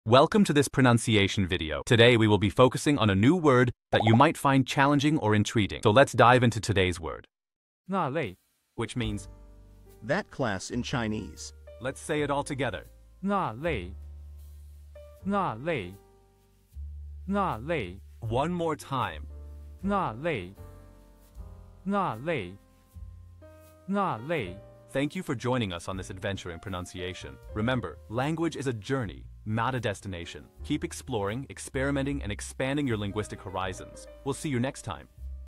Welcome to this pronunciation video. Today we will be focusing on a new word that you might find challenging or intriguing. So let's dive into today's word, 那类 which means, That class in Chinese. let's say it all together. 那类那类那类 One more time. 那类那类那类 Thank you for joining us on this adventure in pronunciation. Remember, language is a journey, not a destination. Keep exploring, experimenting, and expanding your linguistic horizons. We'll see you next time.